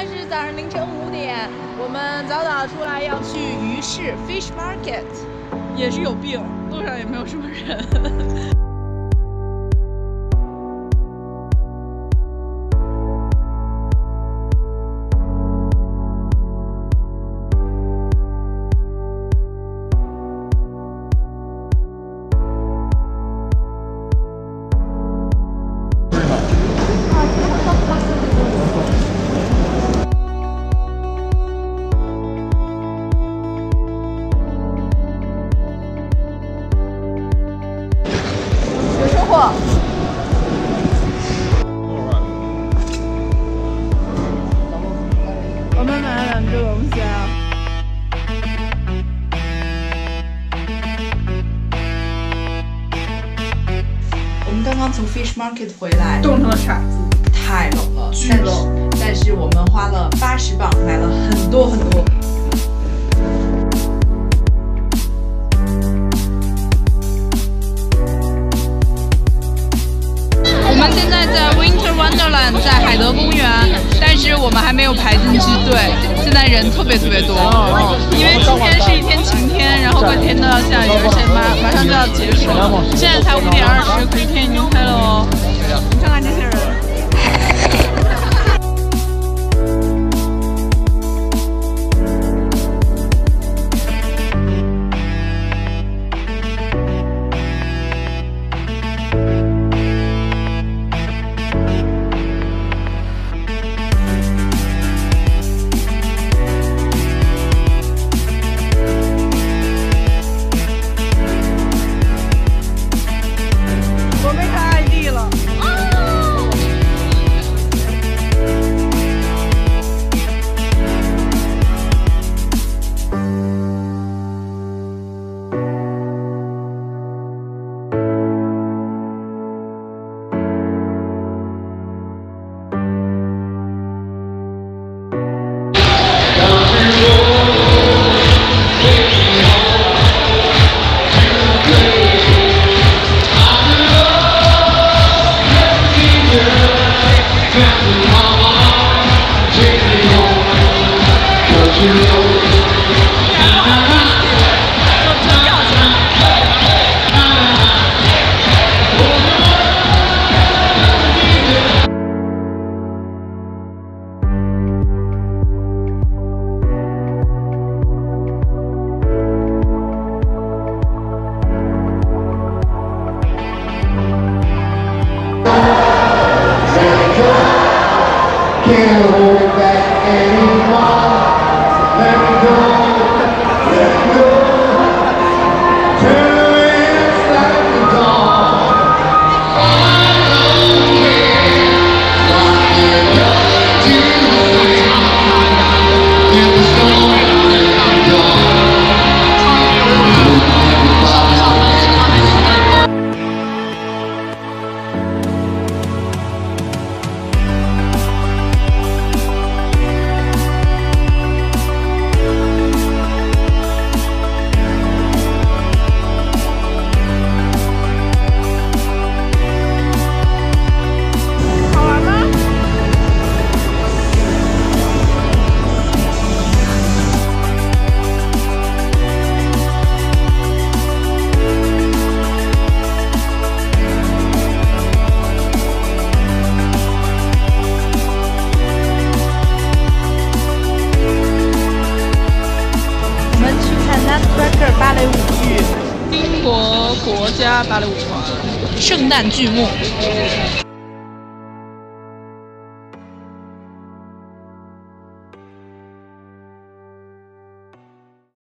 在是早上凌晨5点，我们早早出来要去鱼市 （Fish Market）， 也是有病，路上也没有什么人。 我们买了2个龙虾。我们刚刚从 Fish Market 回来， 冻成了傻子， 太冷了， 巨冷。 但是我们花了80磅买了很多。 我们现在在 Winter Wonderland， 在海德公园，但是我们还没有排进去队。现在人特别多，因为今天是一天晴天，然后怪天都要下雨，而且马上就要结束了。现在才5点20，可是天已经黑了哦。你看看这些人。 Can't hold it back anymore. Let me go, let me go. Turn away and stop the dawn. I don't care what you're going to say. In the storm and dawn. Nutcracker 芭蕾舞剧， 英国国家芭蕾舞团， 圣诞剧目。